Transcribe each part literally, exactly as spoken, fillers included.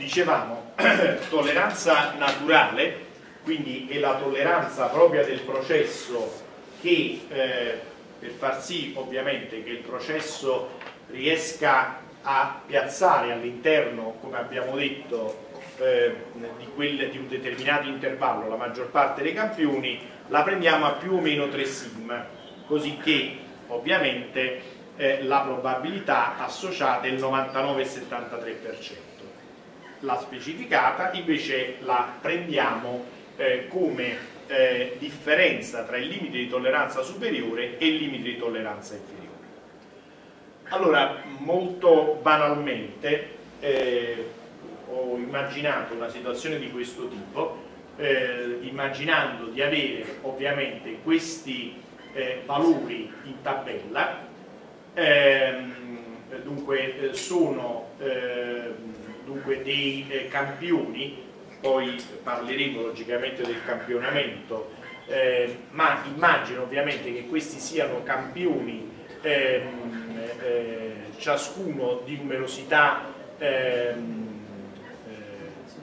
dicevamo, tolleranza naturale, quindi è la tolleranza propria del processo che eh, per far sì ovviamente che il processo riesca a piazzare all'interno, come abbiamo detto, eh, di, quel, di un determinato intervallo la maggior parte dei campioni, la prendiamo a più o meno tre sigma, così che ovviamente eh, la probabilità associata è il novantanove virgola settantatré per cento. La specificata invece la prendiamo eh, come eh, differenza tra il limite di tolleranza superiore e il limite di tolleranza inferiore. Allora, molto banalmente eh, ho immaginato una situazione di questo tipo, eh, immaginando di avere ovviamente questi eh, valori in tabella, ehm, dunque sono eh, dunque dei eh, campioni, poi parleremo logicamente del campionamento, eh, ma immagino ovviamente che questi siano campioni ehm, eh, ciascuno di numerosità ehm, eh,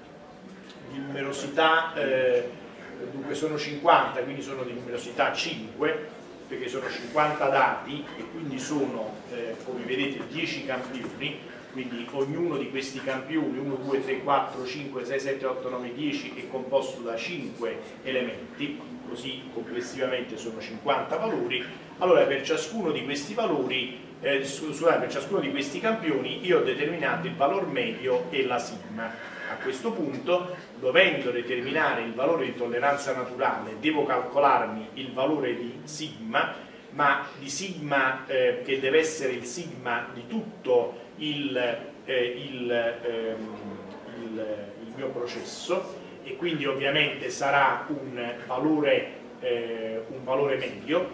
di numerosità eh, dunque sono cinquanta, quindi sono di numerosità cinque, perché sono cinquanta dati e quindi sono eh, come vedete dieci campioni. Quindi ognuno di questi campioni, uno, due, tre, quattro, cinque, sei, sette, otto, nove, dieci, è composto da cinque elementi, così complessivamente sono cinquanta valori. Allora per ciascuno di questi valori, eh, scusate, per ciascuno di questi campioni io ho determinato il valor medio e la sigma. A questo punto, dovendo determinare il valore di tolleranza naturale, devo calcolarmi il valore di sigma, ma di sigma eh, che deve essere il sigma di tutto Il, eh, il, ehm, il, il mio processo, e quindi ovviamente sarà un valore, eh, un valore medio.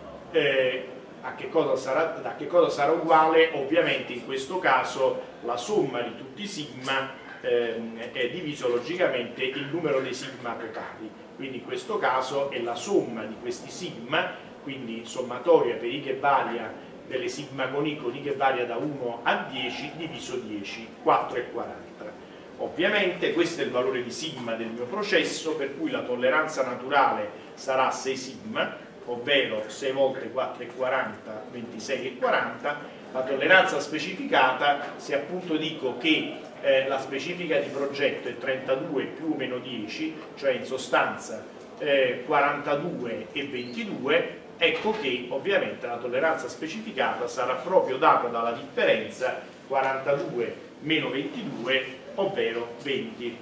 Eh, a che cosa sarà, a che cosa sarà uguale? Ovviamente in questo caso la somma di tutti i sigma ehm, è diviso logicamente il numero dei sigma totali, quindi in questo caso è la somma di questi sigma, quindi sommatoria per i che varia delle sigma con i con i che varia da uno a dieci diviso dieci, quattro virgola quaranta. Ovviamente questo è il valore di sigma del mio processo, per cui la tolleranza naturale sarà sei sigma, ovvero sei volte quattro virgola quaranta, ventisei virgola quaranta. La tolleranza specificata, se appunto dico che eh, la specifica di progetto è trentadue più o meno dieci, cioè in sostanza eh, quarantadue e ventidue, ecco che ovviamente la tolleranza specificata sarà proprio data dalla differenza quarantadue meno ventidue, ovvero venti.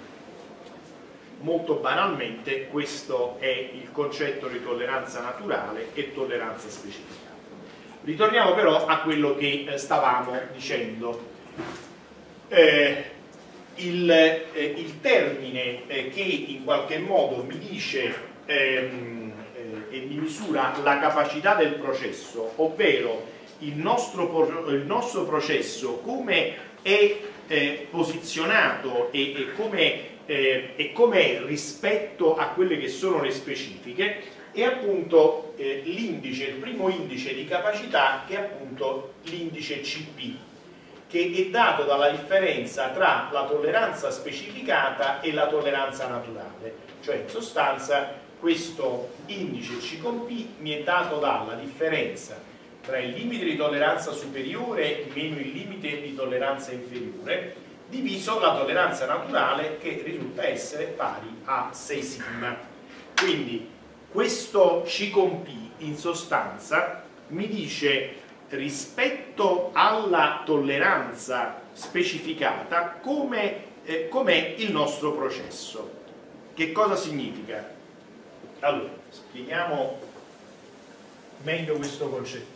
Molto banalmente questo è il concetto di tolleranza naturale e tolleranza specificata. Ritorniamo però a quello che stavamo dicendo. Eh, il, eh, il termine eh, che in qualche modo mi dice ehm, e mi misura la capacità del processo, ovvero il nostro, il nostro processo come è eh, posizionato e, e come eh, è rispetto a quelle che sono le specifiche, è appunto eh, l'indice, il primo indice di capacità, che è appunto l'indice C P, che è dato dalla differenza tra la tolleranza specificata e la tolleranza naturale, cioè in sostanza questo indice C con P mi è dato dalla differenza tra il limite di tolleranza superiore meno il limite di tolleranza inferiore diviso la tolleranza naturale, che risulta essere pari a sei sigma. Quindi questo C con P in sostanza mi dice rispetto alla tolleranza specificata come eh, com'è il nostro processo. Che cosa significa? Allora, spieghiamo meglio questo concetto.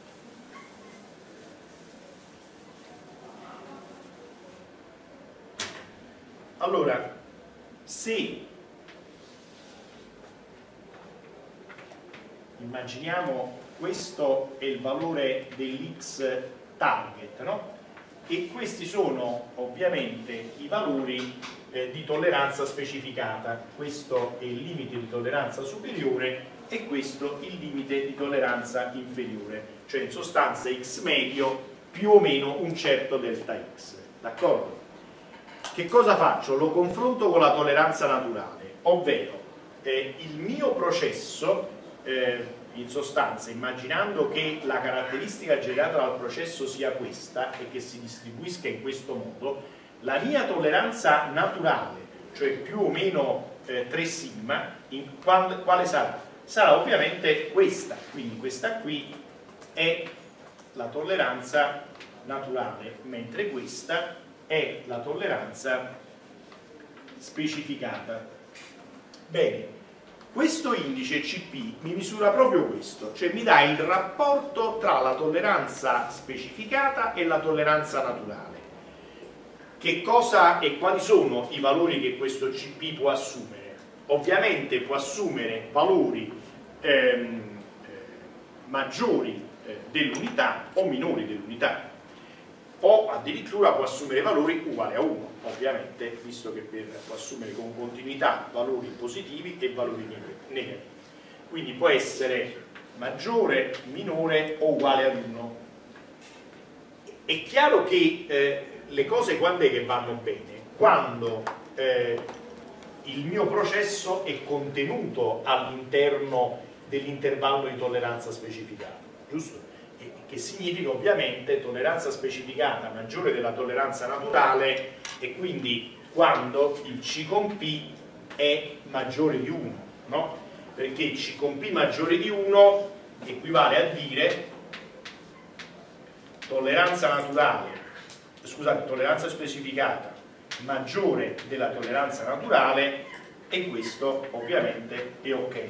Allora, se immaginiamo questo è il valore dell'X target, no? E questi sono ovviamente i valori eh, di tolleranza specificata. Questo è il limite di tolleranza superiore e questo il limite di tolleranza inferiore, cioè in sostanza X medio più o meno un certo delta X, d'accordo? che cosa faccio? Lo confronto con la tolleranza naturale, ovvero eh, il mio processo, eh, in sostanza, immaginando che la caratteristica generata dal processo sia questa e che si distribuisca in questo modo, la mia tolleranza naturale, cioè più o meno eh, tre sigma, in qual, quale sarà? Sarà ovviamente questa, quindi questa qui è la tolleranza naturale, mentre questa è la tolleranza specificata. Bene, questo indice C P mi misura proprio questo, cioè mi dà il rapporto tra la tolleranza specificata e la tolleranza naturale. Che cosa e quali sono i valori che questo C P può assumere? Ovviamente può assumere valori ehm, eh, maggiori eh, dell'unità o minori dell'unità, o addirittura può assumere valori uguali a uno, ovviamente, visto che per, può assumere con continuità valori positivi e valori negativi. Quindi può essere maggiore, minore o uguale ad uno. È chiaro che eh, le cose quando è che vanno bene? Quando eh, il mio processo è contenuto all'interno dell'intervallo di tolleranza specificata, giusto? Che significa ovviamente tolleranza specificata maggiore della tolleranza naturale, e quindi quando il C con P è maggiore di uno, no? Perché C con P maggiore di uno equivale a dire tolleranza naturale, scusate, tolleranza specificata maggiore della tolleranza naturale, e questo ovviamente è ok.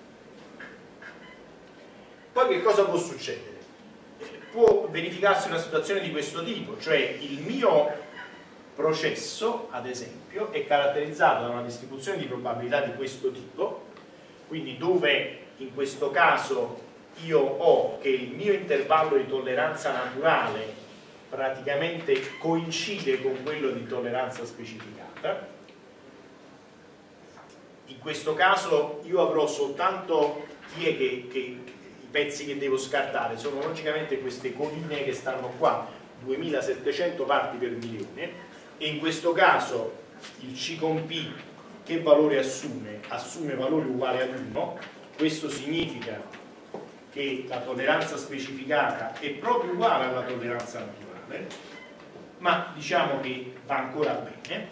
Poi che cosa può succedere? Può verificarsi una situazione di questo tipo, cioè il mio processo, ad esempio, è caratterizzato da una distribuzione di probabilità di questo tipo, quindi dove in questo caso io ho che il mio intervallo di tolleranza naturale praticamente coincide con quello di tolleranza specificata. In questo caso io avrò soltanto chi è che, che i pezzi che devo scartare sono logicamente queste colline che stanno qua, duemilasettecento parti per milione, e in questo caso il C con P che valore assume? Assume valore uguale ad uno. Questo significa che la tolleranza specificata è proprio uguale alla tolleranza naturale, ma diciamo che va ancora bene.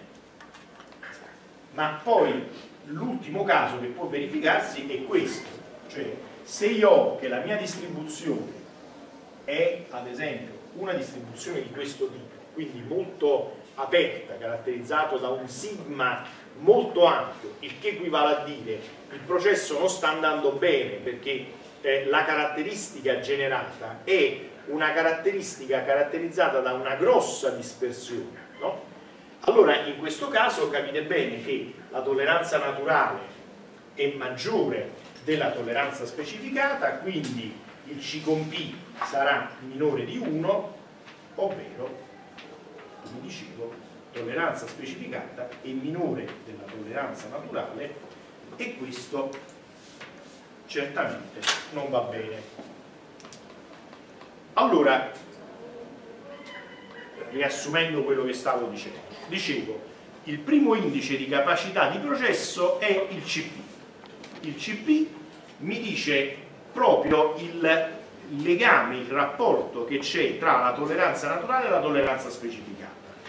Ma poi l'ultimo caso che può verificarsi è questo, cioè se io ho che la mia distribuzione è ad esempio una distribuzione di questo tipo, quindi molto aperta, caratterizzato da un sigma molto ampio, il che equivale a dire il processo non sta andando bene perché eh, la caratteristica generata è una caratteristica caratterizzata da una grossa dispersione, no? Allora in questo caso capite bene che la tolleranza naturale è maggiore della tolleranza specificata, quindi il C con P sarà minore di uno, ovvero, come dicevo, tolleranza specificata è minore della tolleranza naturale, e questo certamente non va bene. Allora, riassumendo quello che stavo dicendo, dicevo, il primo indice di capacità di processo è il C P. Il C P mi dice proprio il legame, il rapporto che c'è tra la tolleranza naturale e la tolleranza specificata.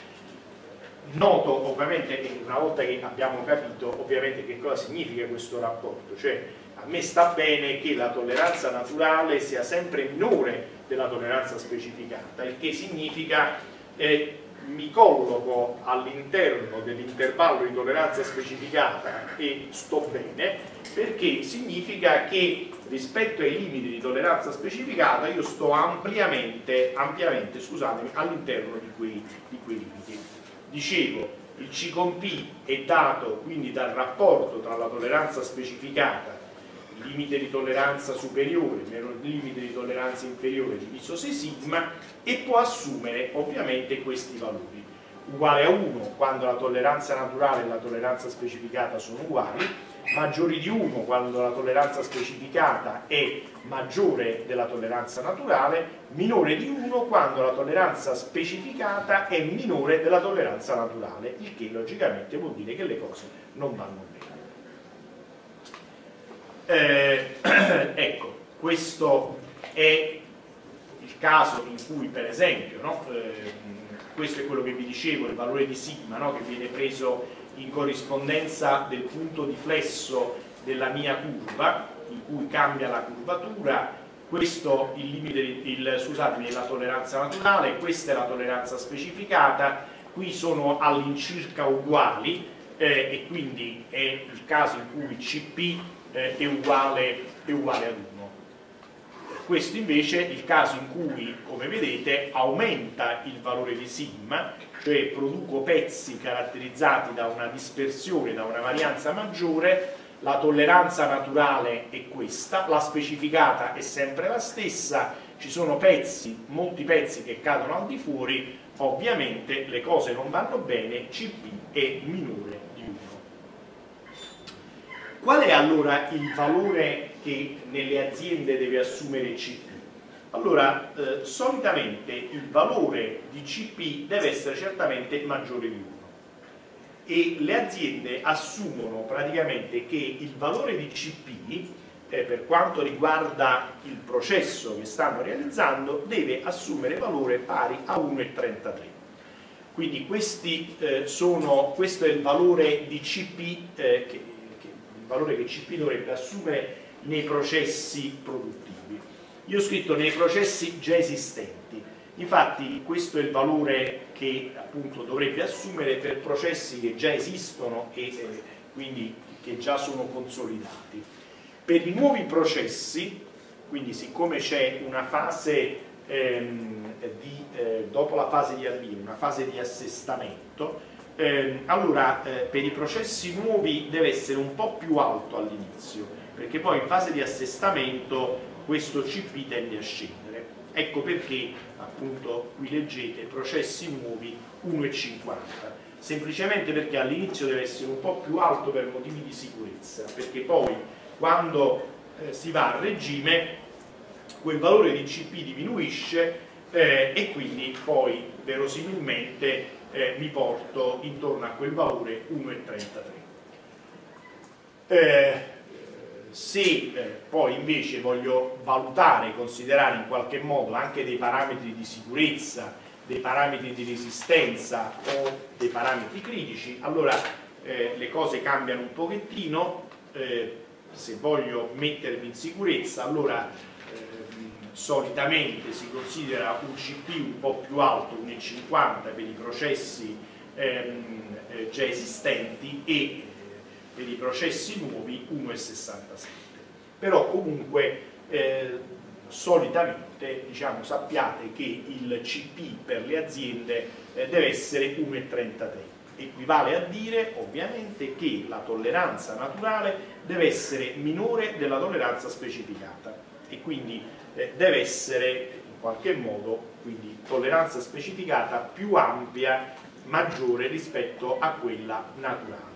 Noto ovviamente, una volta che abbiamo capito ovviamente che cosa significa questo rapporto, cioè a me sta bene che la tolleranza naturale sia sempre minore della tolleranza specificata, il che significa eh, mi colloco all'interno dell'intervallo di tolleranza specificata e sto bene, perché significa che rispetto ai limiti di tolleranza specificata io sto ampliamente, ampiamente scusatemi, all'interno di quei, di quei limiti. Dicevo, il C con P è dato quindi dal rapporto tra la tolleranza specificata, il limite di tolleranza superiore meno il limite di tolleranza inferiore diviso sei sigma, e può assumere ovviamente questi valori: uguale a uno quando la tolleranza naturale e la tolleranza specificata sono uguali, maggiori di uno quando la tolleranza specificata è maggiore della tolleranza naturale, minore di uno quando la tolleranza specificata è minore della tolleranza naturale, il che logicamente vuol dire che le cose non vanno bene. Eh, ecco, questo è il caso in cui, per esempio, no, eh, questo è quello che vi dicevo, il valore di sigma, no, che viene preso in corrispondenza del punto di flesso della mia curva, in cui cambia la curvatura. Questo il limite, il, scusatemi, è la tolleranza naturale, questa è la tolleranza specificata, qui sono all'incirca uguali eh, e quindi è il caso in cui C P eh, è, uguale, è uguale ad uno. Questo invece è il caso in cui, come vedete, aumenta il valore di sigma, cioè produco pezzi caratterizzati da una dispersione, da una varianza maggiore. La tolleranza naturale è questa, la specificata è sempre la stessa, ci sono pezzi, molti pezzi che cadono al di fuori, ovviamente le cose non vanno bene, C P è minore di uno. Qual è allora il valore che nelle aziende deve assumere C P? Allora, eh, solitamente il valore di C P deve essere certamente maggiore di uno e le aziende assumono praticamente che il valore di C P, eh, per quanto riguarda il processo che stanno realizzando, deve assumere valore pari a uno virgola trentatré. Quindi questi, eh, sono, questo è il valore di C P, eh, che, che, il valore che C P dovrebbe assumere nei processi produttivi. Io ho scritto nei processi già esistenti, infatti questo è il valore che appunto dovrebbe assumere per processi che già esistono e eh, quindi che già sono consolidati. Per i nuovi processi, quindi siccome c'è una fase ehm, di, eh, dopo la fase di avvio, una fase di assestamento, ehm, allora eh, per i processi nuovi deve essere un po' più alto all'inizio, perché poi in fase di assestamento questo C P tende a scendere. Ecco perché appunto qui leggete processi nuovi uno virgola cinquanta, semplicemente perché all'inizio deve essere un po' più alto per motivi di sicurezza, perché poi quando eh, si va a regime quel valore di C P diminuisce eh, e quindi poi verosimilmente eh, mi porto intorno a quel valore uno virgola trentatré. Eh, Se eh, poi invece voglio valutare, considerare in qualche modo anche dei parametri di sicurezza, dei parametri di resistenza o dei parametri critici, allora eh, le cose cambiano un pochettino. Eh, se voglio mettermi in sicurezza, allora eh, solitamente si considera un C P un po' più alto, uno virgola cinquanta per i processi ehm, eh, già esistenti e per i processi nuovi uno virgola sessantasette. Però comunque eh, solitamente diciamo, sappiate che il C P per le aziende eh, deve essere uno virgola trentatré. Equivale a dire ovviamente che la tolleranza naturale deve essere minore della tolleranza specificata e quindi eh, deve essere in qualche modo quindi tolleranza specificata più ampia, maggiore rispetto a quella naturale.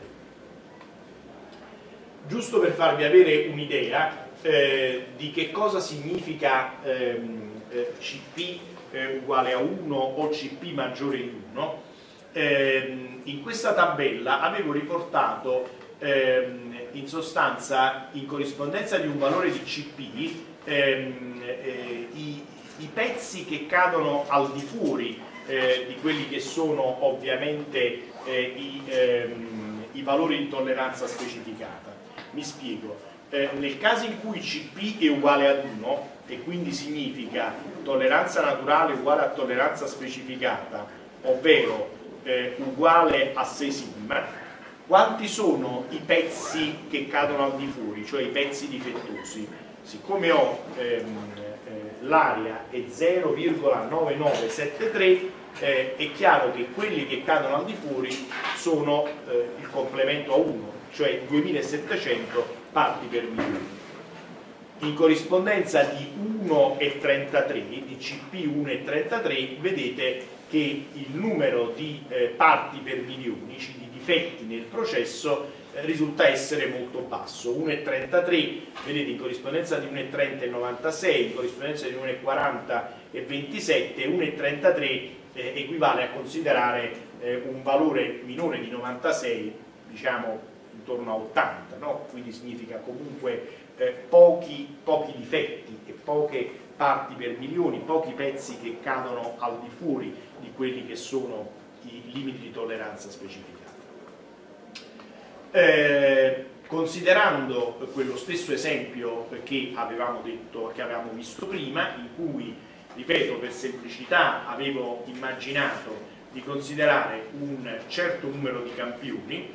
Giusto per farvi avere un'idea eh, di che cosa significa ehm, eh, C P eh, uguale a uno o C P maggiore di uno, ehm, in questa tabella avevo riportato ehm, in sostanza in corrispondenza di un valore di C P ehm, eh, i, i pezzi che cadono al di fuori eh, di quelli che sono ovviamente eh, i, ehm, i valori di tolleranza specificata. Mi spiego, eh, nel caso in cui C P è uguale ad uno e quindi significa tolleranza naturale uguale a tolleranza specificata, ovvero eh, uguale a sei sigma, quanti sono i pezzi che cadono al di fuori, cioè i pezzi difettosi? Siccome ho ehm, eh, l'area è zero virgola novantanove settantatré, eh, è chiaro che quelli che cadono al di fuori sono eh, il complemento a uno, cioè duemilasettecento parti per milione. In corrispondenza di uno virgola trentatré, di C P uno virgola trentatré, vedete che il numero di eh, parti per milioni, di difetti nel processo, eh, risulta essere molto basso, uno virgola trentatré, vedete, in corrispondenza di uno virgola trenta e novantasei, in corrispondenza di uno virgola quaranta e ventisette, uno virgola trentatré eh, equivale a considerare eh, un valore minore di novantasei, diciamo intorno a ottanta, no? Quindi significa comunque eh, pochi, pochi difetti e poche parti per milioni, pochi pezzi che cadono al di fuori di quelli che sono i limiti di tolleranza specificata. Eh, considerando quello stesso esempio che avevamo detto, che avevamo visto prima, in cui, ripeto, per semplicità avevo immaginato di considerare un certo numero di campioni,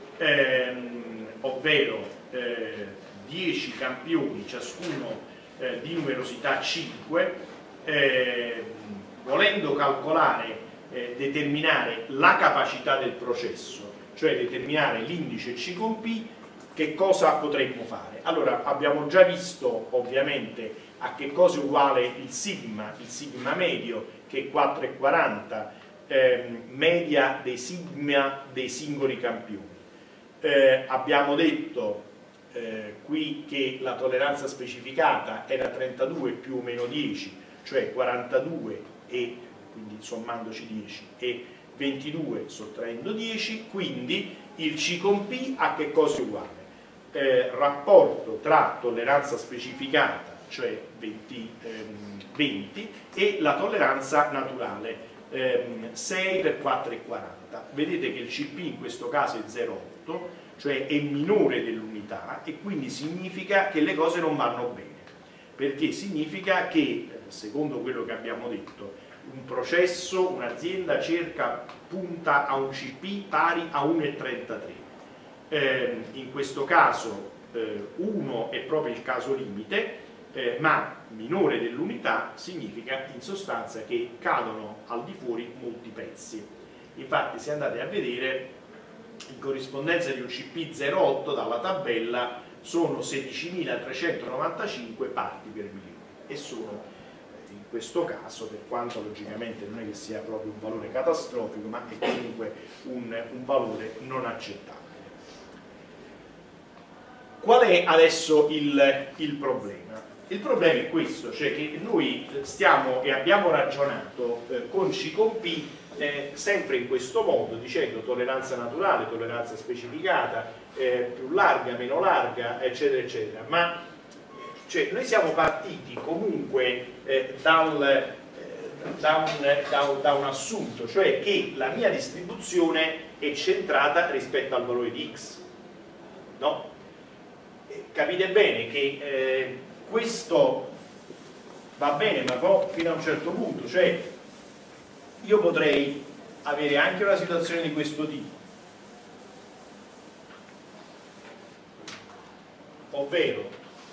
ehm, ovvero eh, dieci campioni, ciascuno eh, di numerosità cinque, eh, volendo calcolare, eh, determinare la capacità del processo, cioè determinare l'indice C con P, che cosa potremmo fare? Allora, abbiamo già visto ovviamente a che cosa è uguale il sigma, il sigma medio, che è quattro virgola quaranta, ehm, media dei sigma dei singoli campioni. Eh, abbiamo detto eh, qui che la tolleranza specificata era trentadue più o meno dieci, cioè quarantadue, e quindi sommandoci dieci, e ventidue sottraendo dieci, quindi il C con P a che cosa è uguale? Eh, rapporto tra tolleranza specificata, cioè venti, ehm, venti, e la tolleranza naturale, ehm, sei per quattro virgola quaranta. Vedete che il C P in questo caso è zero virgola otto, cioè è minore dell'unità, e quindi significa che le cose non vanno bene, perché significa che, secondo quello che abbiamo detto, un processo, un'azienda cerca, punta a un C P pari a uno virgola trentatré. Eh, in questo caso eh, uno è proprio il caso limite, eh, ma minore dell'unità significa in sostanza che cadono al di fuori molti pezzi. Infatti, se andate a vedere, in corrispondenza di un C P zero virgola otto dalla tabella sono sedicimilatrecentonovantacinque parti per milione, e sono in questo caso, per quanto logicamente non è che sia proprio un valore catastrofico, ma è comunque un, un valore non accettabile. Qual è adesso il, il problema? Il problema è questo, cioè che noi stiamo e abbiamo ragionato eh, con C con P eh, sempre in questo modo, dicendo tolleranza naturale, tolleranza specificata, eh, più larga, meno larga, eccetera, eccetera, ma cioè, noi siamo partiti comunque eh, dal, eh, da, un, da, un, da un assunto, cioè che la mia distribuzione è centrata rispetto al valore di x, no? Capite bene che eh, questo va bene, ma poi fino a un certo punto, cioè io potrei avere anche una situazione di questo tipo, ovvero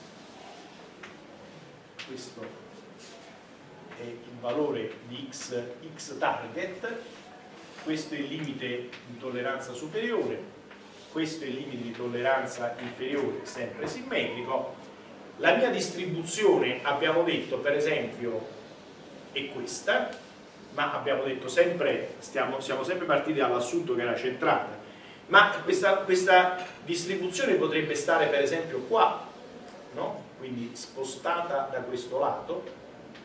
questo è il valore di x, x target, questo è il limite di tolleranza superiore, questo è il limite di tolleranza inferiore, sempre simmetrico. La mia distribuzione, abbiamo detto, per esempio, è questa, ma abbiamo detto sempre, stiamo, siamo sempre partiti dall'assunto che era centrata, ma questa, questa distribuzione potrebbe stare per esempio qua, no? Quindi spostata da questo lato,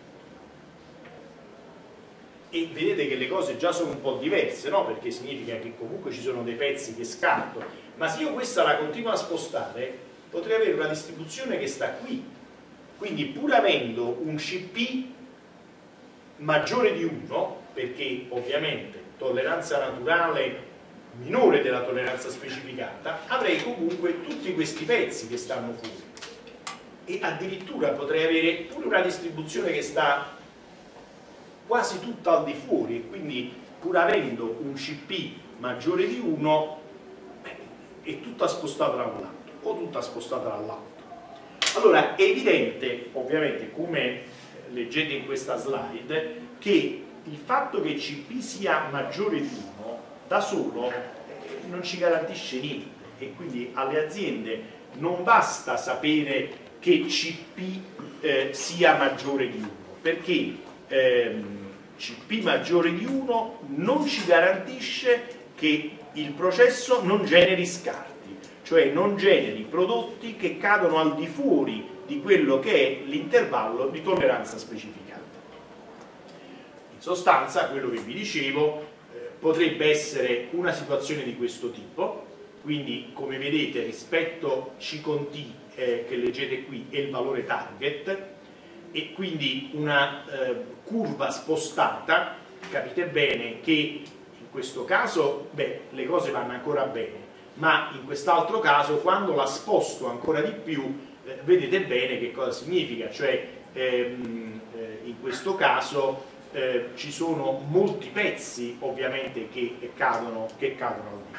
e vedete che le cose già sono un po' diverse, no? Perché significa che comunque ci sono dei pezzi che scarto, ma se io questa la continuo a spostare potrei avere una distribuzione che sta qui, quindi pur avendo un C P maggiore di uno, perché ovviamente tolleranza naturale minore della tolleranza specificata, avrei comunque tutti questi pezzi che stanno fuori, e addirittura potrei avere pure una distribuzione che sta quasi tutta al di fuori, e quindi pur avendo un C P maggiore di uno è tutta spostata da un lato o tutta spostata dall'altro. Allora è evidente, ovviamente, come leggete in questa slide, che il fatto che C P sia maggiore di uno da solo non ci garantisce niente, e quindi alle aziende non basta sapere che C P eh, sia maggiore di uno, perché ehm, C P maggiore di uno non ci garantisce che il processo non generi scarti, cioè non generi prodotti che cadono al di fuori di quello che è l'intervallo di tolleranza specificata. In sostanza, quello che vi dicevo, eh, potrebbe essere una situazione di questo tipo, quindi come vedete rispetto C con T eh, che leggete qui è il valore target, e quindi una eh, curva spostata. Capite bene che in questo caso beh, le cose vanno ancora bene, ma in quest'altro caso quando la sposto ancora di più eh, vedete bene che cosa significa, cioè ehm, eh, in questo caso eh, ci sono molti pezzi ovviamente che cadono, che cadono al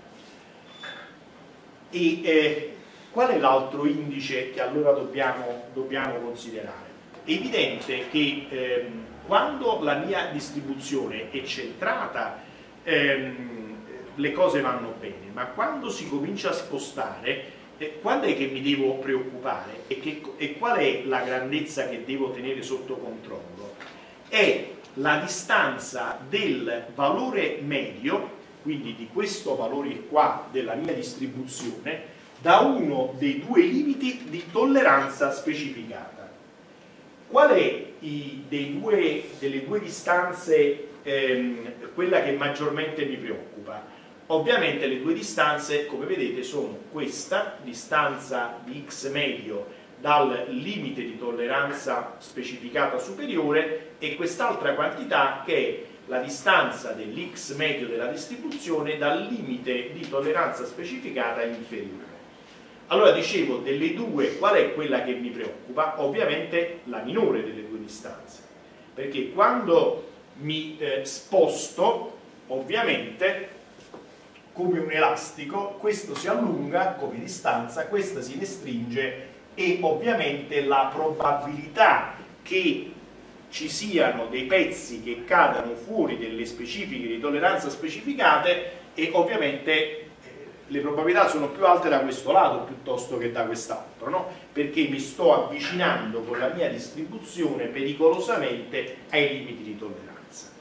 di più. E eh, qual è l'altro indice che allora dobbiamo, dobbiamo considerare? È evidente che ehm, quando la mia distribuzione è centrata ehm, le cose vanno bene, ma quando si comincia a spostare eh, quando è che mi devo preoccupare e, che, e qual è la grandezza che devo tenere sotto controllo? È la distanza del valore medio, quindi di questo valore qua della mia distribuzione, da uno dei due limiti di tolleranza specificata. Qual è i, dei due, delle due distanze ehm, quella che maggiormente mi preoccupa? Ovviamente le due distanze, come vedete, sono questa distanza di x medio dal limite di tolleranza specificata superiore e quest'altra quantità che è la distanza dell'x medio della distribuzione dal limite di tolleranza specificata inferiore. Allora dicevo, delle due qual è quella che mi preoccupa? Ovviamente la minore delle due distanze, perché quando mi eh, sposto ovviamente come un elastico questo si allunga come distanza, questa si restringe e ovviamente la probabilità che ci siano dei pezzi che cadano fuori delle specifiche di tolleranza specificate e ovviamente le probabilità sono più alte da questo lato piuttosto che da quest'altro, no? Perché mi sto avvicinando con la mia distribuzione pericolosamente ai limiti di tolleranza.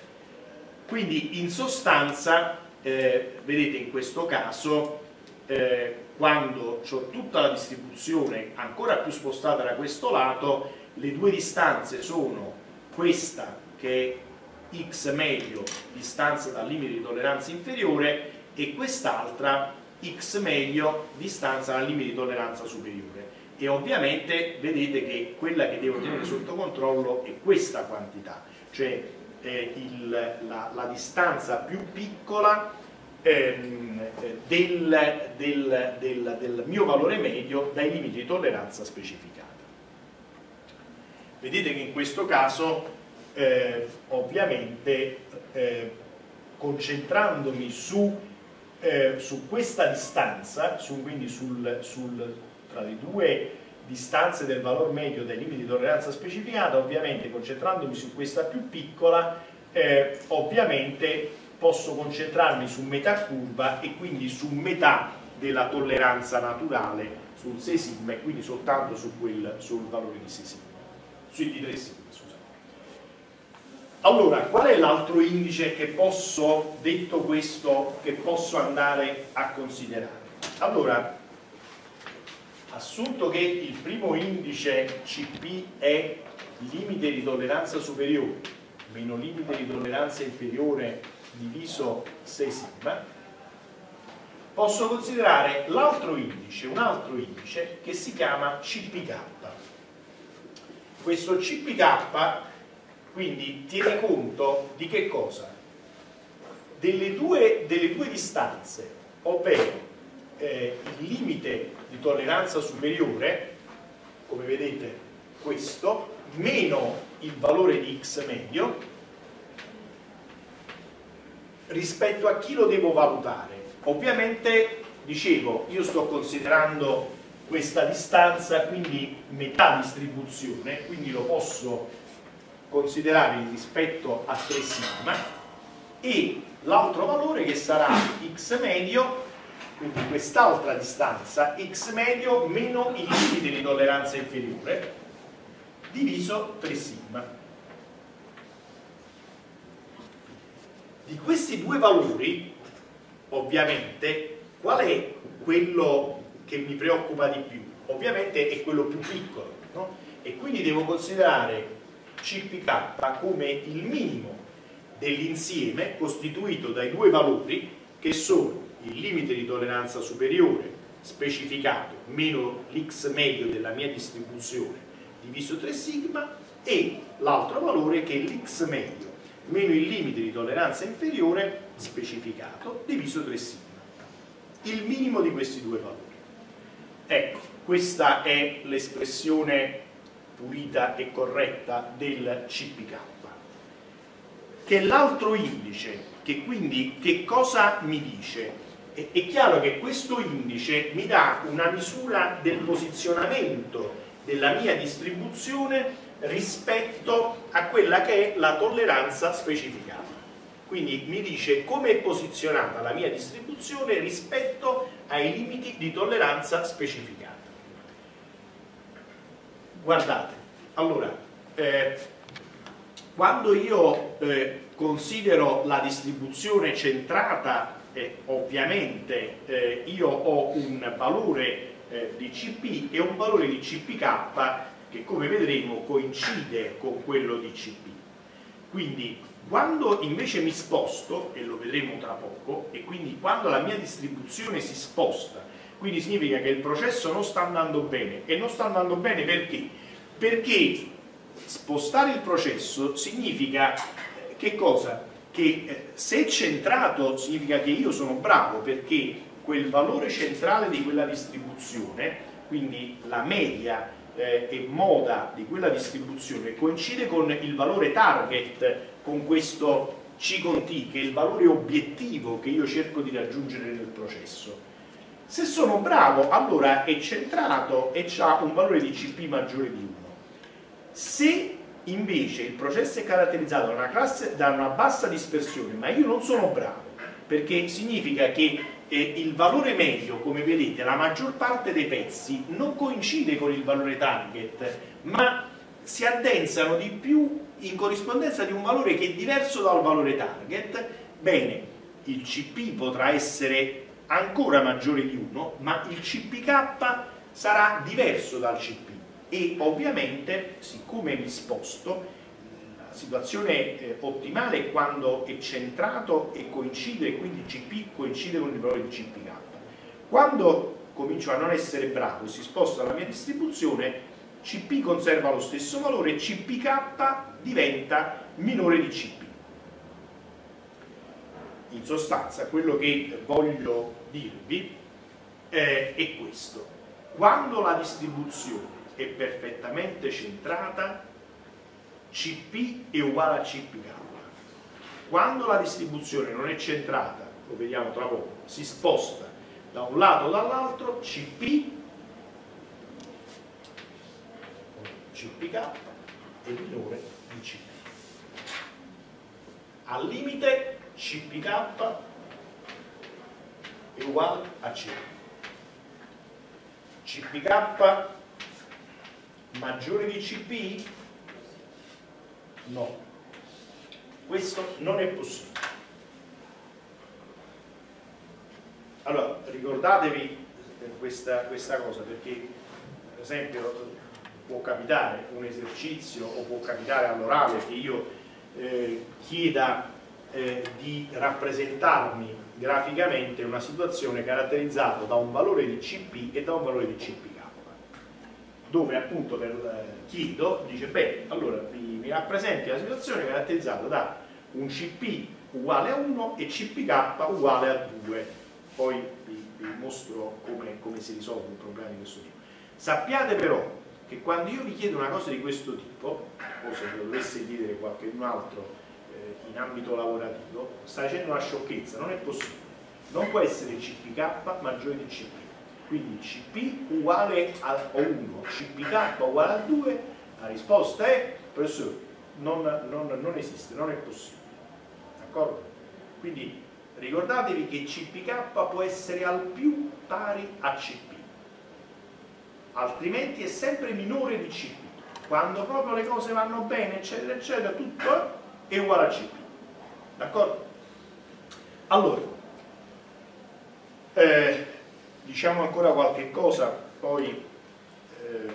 Quindi in sostanza, eh, vedete in questo caso, eh, quando ho tutta la distribuzione ancora più spostata da questo lato, le due distanze sono questa che è x medio, distanza dal limite di tolleranza inferiore, e quest'altra x medio, distanza dal limite di tolleranza superiore. E ovviamente vedete che quella che devo tenere sotto controllo è questa quantità, cioè eh, il, la, la distanza più piccola ehm, del, del, del, del mio valore medio dai limiti di tolleranza specificata. Vedete che in questo caso eh, ovviamente eh, concentrandomi su Eh, su questa distanza, su, quindi sul, sul, tra le due distanze del valore medio dei limiti di tolleranza specificata, ovviamente concentrandomi su questa più piccola, eh, ovviamente posso concentrarmi su metà curva e quindi su metà della tolleranza naturale sul sei sigma e quindi soltanto su quel, sul valore di sei sigma, sui di tre sigma. Allora, qual è l'altro indice che posso, detto questo, che posso andare a considerare? Allora, assunto che il primo indice C P è limite di tolleranza superiore meno limite di tolleranza inferiore diviso sei sigma, posso considerare l'altro indice, un altro indice che si chiama C P K. Questo C P K quindi tiene conto di che cosa? Delle due, delle due distanze, ovvero eh, il limite di tolleranza superiore, come vedete questo, meno il valore di x medio, rispetto a chi lo devo valutare. Ovviamente, dicevo, io sto considerando questa distanza, quindi metà distribuzione, quindi lo posso considerare rispetto a tre sigma, e l'altro valore che sarà x medio, quindi quest'altra distanza, x medio meno i limiti di tolleranza inferiore diviso tre sigma. Di questi due valori ovviamente qual è quello che mi preoccupa di più, ovviamente è quello più piccolo, no? E quindi devo considerare C P K come il minimo dell'insieme costituito dai due valori che sono il limite di tolleranza superiore specificato meno l'x medio della mia distribuzione diviso tre sigma e l'altro valore che è l'x medio meno il limite di tolleranza inferiore specificato diviso tre sigma. Il minimo di questi due valori. Ecco, questa è l'espressione pulita e corretta del C P K, che è l'altro indice, che quindi che cosa mi dice? È, è chiaro che questo indice mi dà una misura del posizionamento della mia distribuzione rispetto a quella che è la tolleranza specificata. Quindi mi dice come è posizionata la mia distribuzione rispetto ai limiti di tolleranza specificata. Guardate, allora, eh, quando io eh, considero la distribuzione centrata, eh, ovviamente eh, io ho un valore eh, di C P e un valore di C P K che, come vedremo, coincide con quello di C P. Quindi quando invece mi sposto, e lo vedremo tra poco, e quindi quando la mia distribuzione si sposta, quindi significa che il processo non sta andando bene, e non sta andando bene perché? Perché spostare il processo significa che cosa? Che eh, se è centrato significa che io sono bravo, perché quel valore centrale di quella distribuzione, quindi la media eh, e moda di quella distribuzione, coincide con il valore target, con questo C con T, che è il valore obiettivo che io cerco di raggiungere nel processo. Se sono bravo, allora è centrato e ha un valore di C P maggiore di uno. Se invece il processo è caratterizzato da una, classe, da una bassa dispersione, ma io non sono bravo, perché significa che eh, il valore medio, come vedete, la maggior parte dei pezzi non coincide con il valore target, ma si addensano di più in corrispondenza di un valore che è diverso dal valore target. Bene, il C P potrà essere ancora maggiore di uno, ma il C P K sarà diverso dal C P. E ovviamente, siccome mi sposto, la situazione eh, ottimale è quando è centrato e coincide, e quindi C P coincide con il valore di C P K. Quando comincio a non essere bravo e si sposta la mia distribuzione, C P conserva lo stesso valore e C P K diventa minore di C P. In sostanza, quello che voglio dirvi eh, è questo: quando la distribuzione è perfettamente centrata, C P è uguale a C P K. Quando la distribuzione non è centrata, lo vediamo tra poco, si sposta da un lato o dall'altro, C P C P K è minore di C P. Al limite C P K è uguale a C P. C P K maggiore di C P? No. Questo non è possibile. Allora, ricordatevi questa, questa cosa, perché per esempio può capitare un esercizio o può capitare all'orale che io eh, chieda eh, di rappresentarmi graficamente una situazione caratterizzata da un valore di C P e da un valore di C P K, dove appunto per, eh, chiedo, dice beh, allora mi, mi rappresenti la situazione caratterizzata da un C P uguale a uno e C P K uguale a due. Poi vi, vi mostro come, come si risolve un problema di questo tipo. Sappiate però che quando io vi chiedo una cosa di questo tipo, o se lo dovesse chiedere qualcun altro eh, in ambito lavorativo, sta dicendo una sciocchezza, non è possibile. Non può essere C P K maggiore di C P. Quindi C P uguale a uno, C P K uguale a due, la risposta è, professore, non, non, non esiste, non è possibile. D'accordo? Quindi ricordatevi che C P K può essere al più pari a C P, altrimenti è sempre minore di C P. Quando proprio le cose vanno bene, eccetera, eccetera, tutto è uguale a C P. D'accordo? Allora, eh, diciamo ancora qualche cosa, poi eh,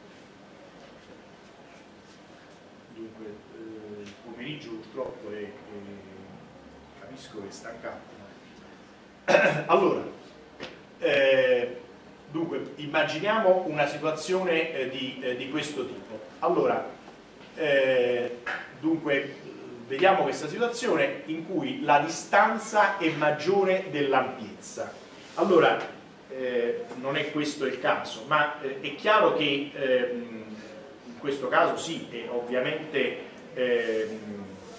dunque eh, il pomeriggio purtroppo è, è, capisco che è stancato. Allora, eh, dunque immaginiamo una situazione eh, di, eh, di questo tipo. Allora, eh, dunque vediamo questa situazione in cui la distanza è maggiore dell'ampiezza. Allora, eh, non è questo il caso, ma eh, è chiaro che ehm, in questo caso sì, è ovviamente ehm,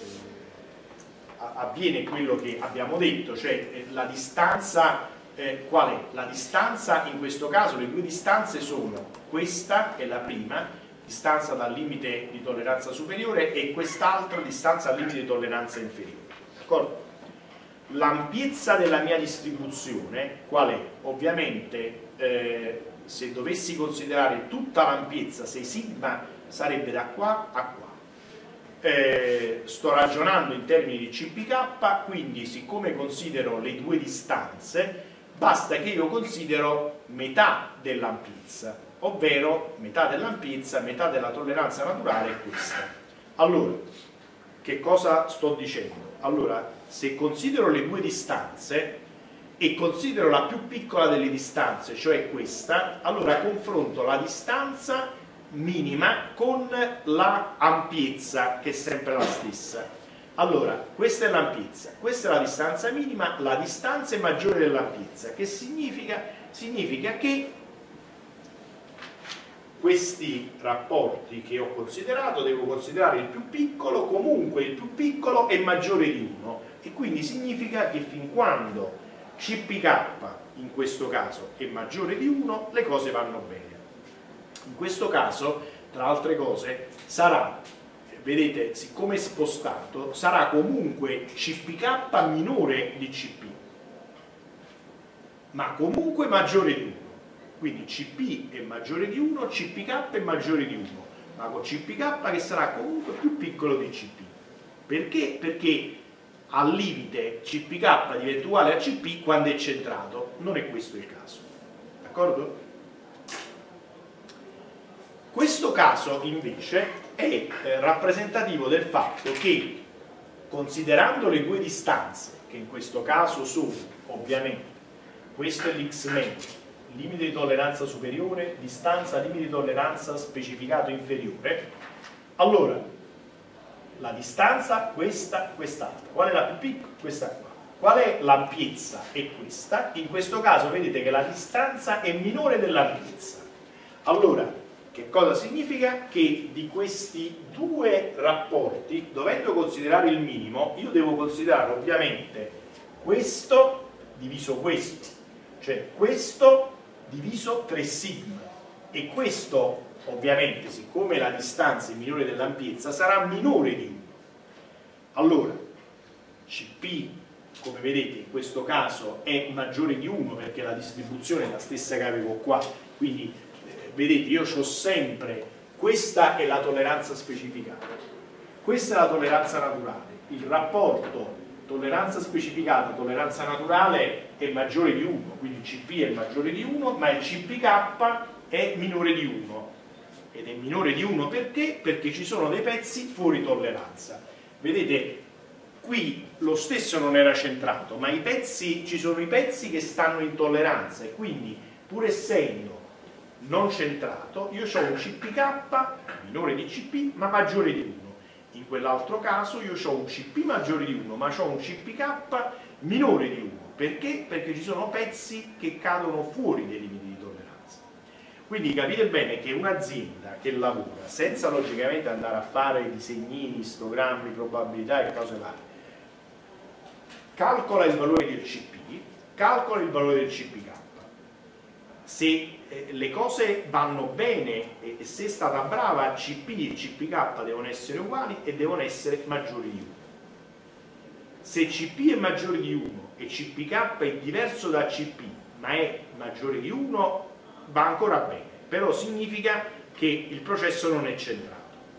avviene quello che abbiamo detto, cioè eh, la distanza, eh, qual è? La distanza in questo caso, le due distanze sono questa è la prima, distanza dal limite di tolleranza superiore, e quest'altra distanza al limite di tolleranza inferiore. D'accordo? L'ampiezza della mia distribuzione qual è? Ovviamente eh, se dovessi considerare tutta l'ampiezza, se sigma sarebbe da qua a qua. Eh, sto ragionando in termini di C P K, quindi siccome considero le due distanze, basta che io considero metà dell'ampiezza, ovvero metà dell'ampiezza, metà della tolleranza naturale è questa. Allora, che cosa sto dicendo? Allora, se considero le due distanze e considero la più piccola delle distanze, cioè questa, allora confronto la distanza minima con la ampiezza, che è sempre la stessa. Allora, questa è l'ampiezza, questa è la distanza minima, la distanza è maggiore dell'ampiezza. Che significa? Significa che questi rapporti che ho considerato devo considerare il più piccolo, comunque il più piccolo è maggiore di uno, e quindi significa che fin quando C P K in questo caso è maggiore di uno, le cose vanno bene. In questo caso, tra altre cose, sarà, vedete, siccome è spostato, sarà comunque C P K minore di C P, ma comunque maggiore di uno. Quindi C P è maggiore di uno, C P K è maggiore di uno, ma con C P K che sarà comunque più piccolo di C P. Perché? Perché al limite C P K diventa uguale a C P quando è centrato. Non è questo il caso. D'accordo? Questo caso invece è eh, rappresentativo del fatto che, considerando le due distanze, che in questo caso sono ovviamente, questo è l'X medio, limite di tolleranza superiore, distanza limite di tolleranza specificato inferiore, allora la distanza questa, quest'altra, qual è la più piccola? Questa qua. Qual è l'ampiezza? È questa. In questo caso vedete che la distanza è minore dell'ampiezza. Allora, che cosa significa? Che di questi due rapporti, dovendo considerare il minimo, io devo considerare ovviamente questo diviso questo, cioè questo diviso tre sigma, e questo ovviamente, siccome la distanza è minore dell'ampiezza, sarà minore di uno. Allora, C P, come vedete in questo caso, è maggiore di uno perché la distribuzione è la stessa che avevo qua, quindi eh, vedete, io ho sempre, questa è la tolleranza specificata, questa è la tolleranza naturale, il rapporto tolleranza specificata, tolleranza naturale è maggiore di uno, quindi C P è maggiore di uno, ma il C P K è minore di uno. Ed è minore di uno perché? Perché ci sono dei pezzi fuori tolleranza. Vedete, qui lo stesso non era centrato, ma i pezzi, ci sono i pezzi che stanno in tolleranza, e quindi, pur essendo non centrato, io ho un C P K minore di C P, ma maggiore di uno. In quell'altro caso io ho un C P maggiore di uno, ma ho un C P K minore di uno. Perché? Perché ci sono pezzi che cadono fuori dei limiti di tolleranza. Quindi capite bene che un'azienda che lavora, senza logicamente andare a fare disegnini, istogrammi, probabilità e cose varie, calcola il valore del C P, calcola il valore del C P K. Se eh, le cose vanno bene e, e se è stata brava, C P e C P K devono essere uguali e devono essere maggiori di uno. Se C P è maggiore di uno e C P K è diverso da C P ma è maggiore di uno, va ancora bene, però significa che il processo non è centrato.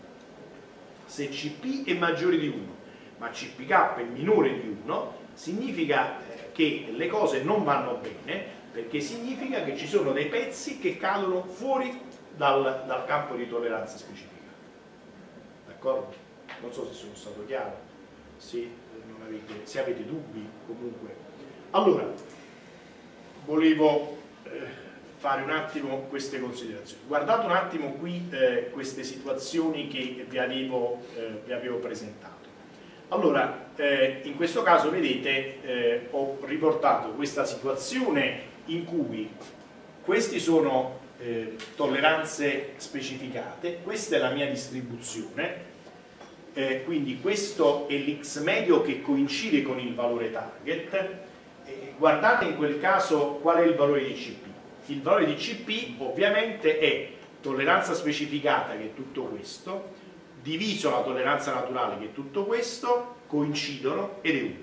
Se C P è maggiore di uno ma C P K è minore di uno, significa che le cose non vanno bene, perché significa che ci sono dei pezzi che cadono fuori dal, dal campo di tolleranza specifica. D'accordo? Non so se sono stato chiaro, se, non avete, se avete dubbi comunque. Allora, volevo eh, fare un attimo queste considerazioni. Guardate un attimo qui eh, queste situazioni che vi avevo, eh, vi avevo presentato. Allora, eh, in questo caso vedete eh, ho riportato questa situazione in cui questi sono eh, tolleranze specificate, questa è la mia distribuzione, eh, quindi questo è l'X medio che coincide con il valore target. Eh, guardate in quel caso qual è il valore di C P. Il valore di C P ovviamente è tolleranza specificata, che è tutto questo, diviso la tolleranza naturale, che è tutto questo, coincidono ed è uno.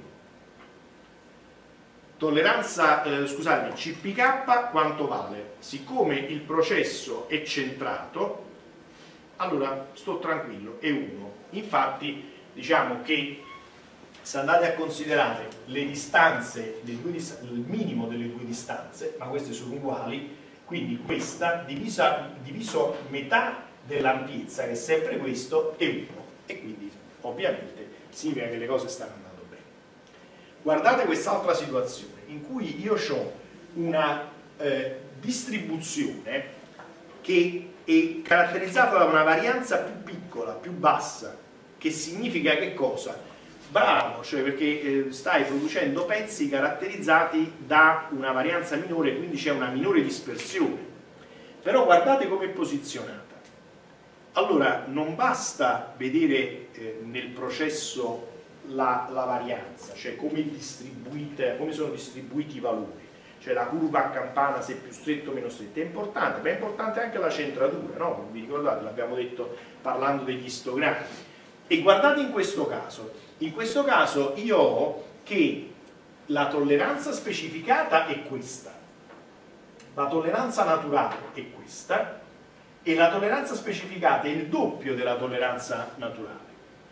Tolleranza, eh, scusatemi, C P K quanto vale? Siccome il processo è centrato, allora sto tranquillo, è uno. Infatti diciamo che se andate a considerare le distanze, le due dist- il minimo delle due distanze, ma queste sono uguali, quindi questa divisa, diviso metà dell'ampiezza, che è sempre questo, è uno, e quindi ovviamente significa che le cose stanno andando bene. Guardate quest'altra situazione in cui io ho una eh, distribuzione che è caratterizzata da una varianza più piccola, più bassa, che significa che cosa? Bravo, cioè perché eh, stai producendo pezzi caratterizzati da una varianza minore, quindi c'è una minore dispersione. Però guardate come è posizionata. Allora, non basta vedere eh, nel processo la, la varianza, cioè come, distribuite, come sono distribuiti i valori, cioè la curva a campana, se è più stretto o meno stretto, è importante, ma è importante anche la centratura, no? Vi ricordate, l'abbiamo detto parlando degli istogrammi. E guardate in questo caso, in questo caso io ho che la tolleranza specificata è questa, la tolleranza naturale è questa, e la tolleranza specificata è il doppio della tolleranza naturale.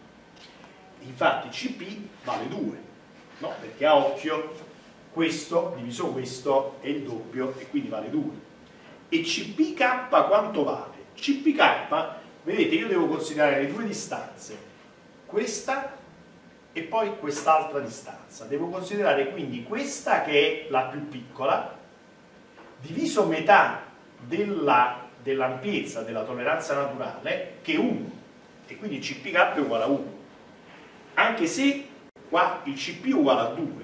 Infatti C P vale due, no? Perché a occhio questo diviso questo è il doppio e quindi vale due. E C P K quanto vale? C P K, vedete, io devo considerare le due distanze, questa e poi quest'altra distanza. Devo considerare quindi questa che è la più piccola, diviso metà della dell'ampiezza della tolleranza naturale, che è uno, e quindi C P K è uguale a uno, anche se qua il C P è uguale a due.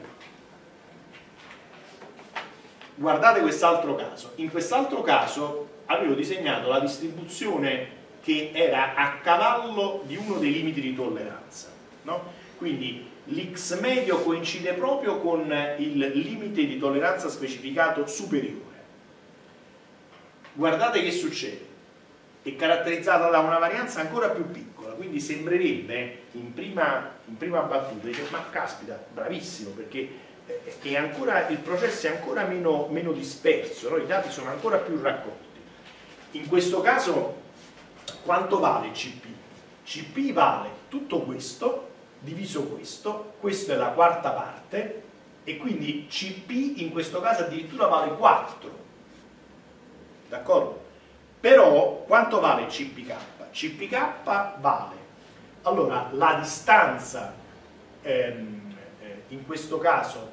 Guardate quest'altro caso. In quest'altro caso avevo disegnato la distribuzione che era a cavallo di uno dei limiti di tolleranza, no? Quindi l'X medio coincide proprio con il limite di tolleranza specificato superiore. Guardate che succede, è caratterizzata da una varianza ancora più piccola, quindi sembrerebbe in prima, in prima battuta, dice, ma caspita, bravissimo, perché è ancora, il processo è ancora meno, meno disperso, no? I dati sono ancora più raccolti. In questo caso quanto vale C P? C P vale tutto questo diviso questo, questa è la quarta parte, e quindi C P in questo caso addirittura vale quattro. D'accordo? Però quanto vale C P K? C P K vale, allora, la distanza ehm, eh, in questo caso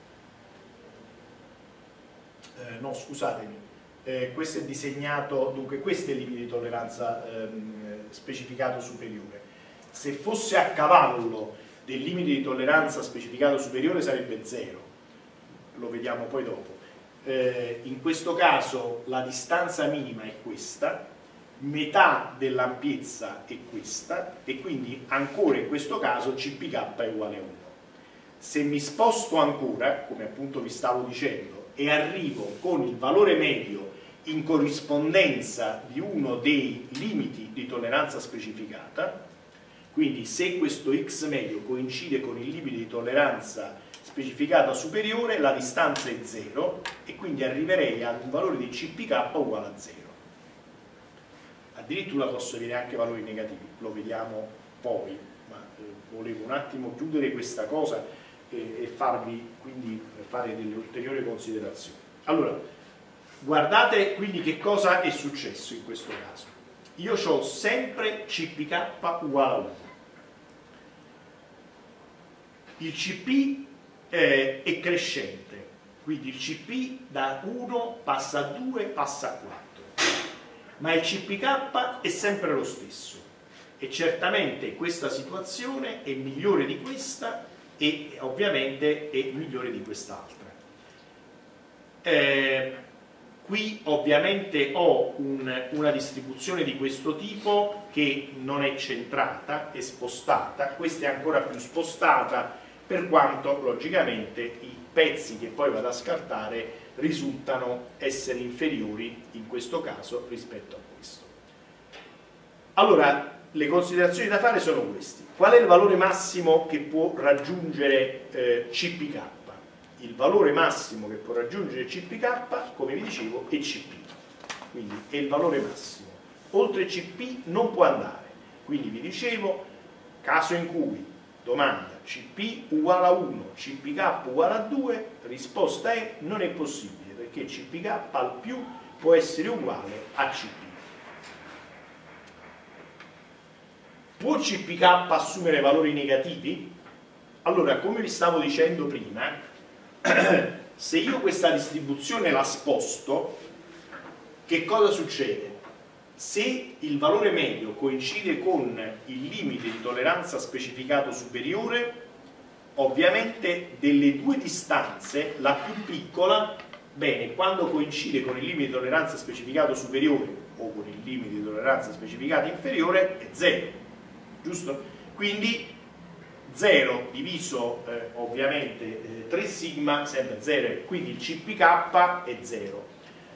eh, no, scusatemi, eh, questo è disegnato, dunque questo è il limite di tolleranza ehm, specificato superiore. Se fosse a cavallo del limite di tolleranza specificato superiore sarebbe zero, lo vediamo poi dopo. Eh, in questo caso la distanza minima è questa, metà dell'ampiezza è questa, e quindi ancora in questo caso C P K è uguale a uno. Se mi sposto ancora, come appunto vi stavo dicendo, e arrivo con il valore medio in corrispondenza di uno dei limiti di tolleranza specificata, quindi se questo X medio coincide con il limite di tolleranza specificata superiore, la distanza è zero, e quindi arriverei ad un valore di C P K uguale a zero. Addirittura posso avere anche valori negativi, lo vediamo poi, ma eh, volevo un attimo chiudere questa cosa e, e farvi quindi fare delle ulteriori considerazioni. Allora, guardate quindi che cosa è successo in questo caso. Io ho sempre C P K uguale a uno. Il C P eh, è crescente, quindi il C P da uno passa a due, passa a quattro, ma il C P K è sempre lo stesso e certamente questa situazione è migliore di questa e ovviamente è migliore di quest'altra. Eh, qui ovviamente ho un, una distribuzione di questo tipo che non è centrata, è spostata, questa è ancora più spostata, per quanto logicamente i pezzi che poi vado a scartare risultano essere inferiori in questo caso rispetto a questo. Allora, le considerazioni da fare sono queste. Qual è il valore massimo che può raggiungere eh, C P K? Il valore massimo che può raggiungere C P K, come vi dicevo, è C P. Quindi è il valore massimo. Oltre C P non può andare. Quindi vi dicevo, caso in cui domanda C P uguale a uno, C P K uguale a due, risposta è non è possibile, perché C P K al più può essere uguale a C P. Può C P K assumere valori negativi? Allora, come vi stavo dicendo prima, se io questa distribuzione la sposto, che cosa succede? Se il valore medio coincide con il limite di tolleranza specificato superiore, ovviamente delle due distanze, la più piccola, bene, quando coincide con il limite di tolleranza specificato superiore o con il limite di tolleranza specificato inferiore, è zero, giusto? Quindi zero diviso eh, ovviamente eh, tre sigma, sempre zero, quindi il C P K è zero.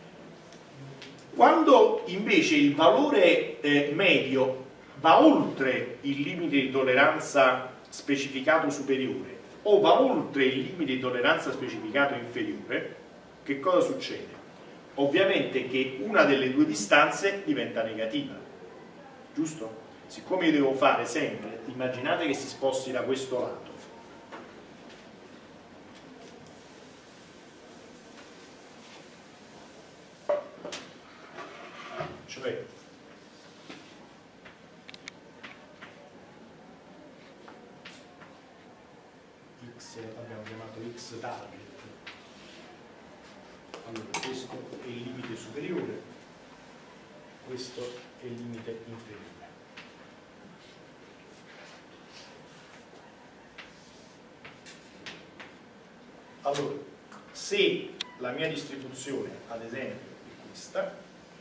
Quando invece il valore eh, medio va oltre il limite di tolleranza specificato superiore o va oltre il limite di tolleranza specificato inferiore, che cosa succede? Ovviamente che una delle due distanze diventa negativa, giusto? Siccome io devo fare sempre, immaginate che si sposti da questo lato, cioè x abbiamo chiamato x target, allora questo è il limite superiore, questo è il limite inferiore. Allora, se la mia distribuzione ad esempio è questa,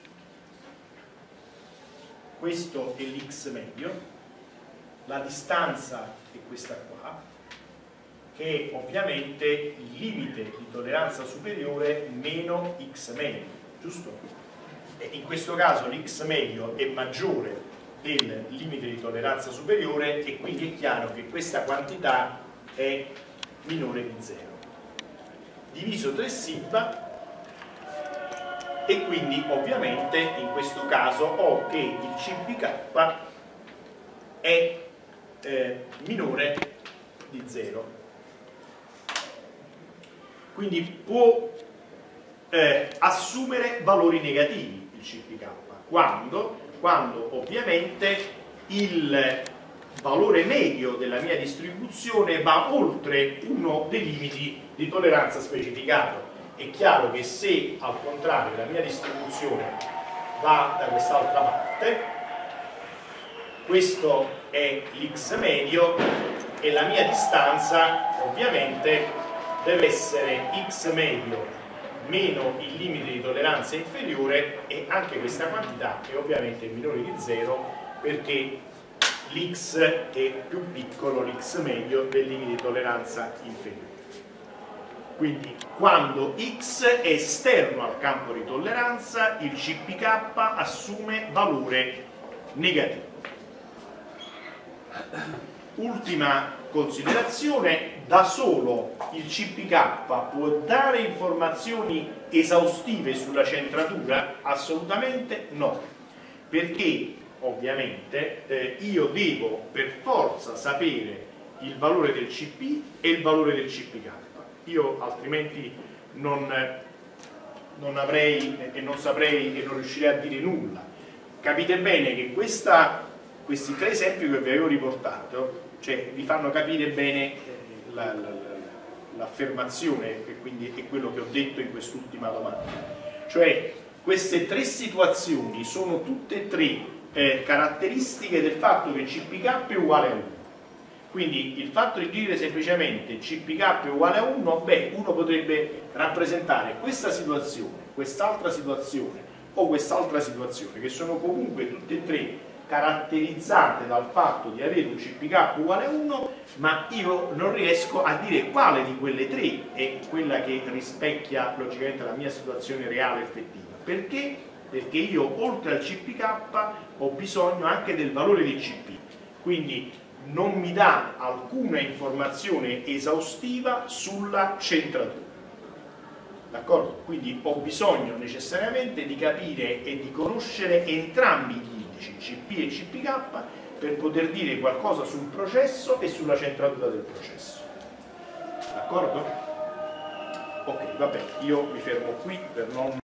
questo è l'x medio, la distanza è questa qua, che è ovviamente il limite di tolleranza superiore meno x medio, giusto? E in questo caso l'x medio è maggiore del limite di tolleranza superiore e quindi è chiaro che questa quantità è minore di zero. Diviso tre sigma e quindi ovviamente in questo caso ho che il C P K è eh, minore di zero, quindi può eh, assumere valori negativi il C P K quando, quando ovviamente il valore medio della mia distribuzione va oltre uno dei limiti di tolleranza specificato. È chiaro che se al contrario la mia distribuzione va da quest'altra parte, questo è l'x medio e la mia distanza ovviamente deve essere x medio meno il limite di tolleranza inferiore e anche questa quantità è ovviamente minore di zero perché l'x è più piccolo, l'x medio, del limite di tolleranza inferiore. Quindi quando x è esterno al campo di tolleranza, il C P K assume valore negativo. Ultima considerazione, da solo il C P K può dare informazioni esaustive sulla centratura? Assolutamente no, perché ovviamente eh, io devo per forza sapere il valore del C P e il valore del C P K. Io altrimenti non, non avrei e non saprei e non riuscirei a dire nulla. Capite bene che questa, questi tre esempi che vi avevo riportato, cioè, vi fanno capire bene l'affermazione la, la, e quindi è quello che ho detto in quest'ultima domanda. Cioè, queste tre situazioni sono tutte e tre eh, caratteristiche del fatto che C P K è uguale a uno. Quindi il fatto di dire semplicemente C P K è uguale a uno, beh, uno potrebbe rappresentare questa situazione, quest'altra situazione o quest'altra situazione, che sono comunque tutte e tre caratterizzate dal fatto di avere un C P K uguale a uno, ma io non riesco a dire quale di quelle tre è quella che rispecchia logicamente la mia situazione reale effettiva. Perché? Perché io oltre al C P K ho bisogno anche del valore di C P, quindi non mi dà alcuna informazione esaustiva sulla centratura. D'accordo? Quindi ho bisogno necessariamente di capire e di conoscere entrambi gli indici, C P e C P K, per poter dire qualcosa sul processo e sulla centratura del processo. D'accordo? Ok, vabbè, io mi fermo qui per non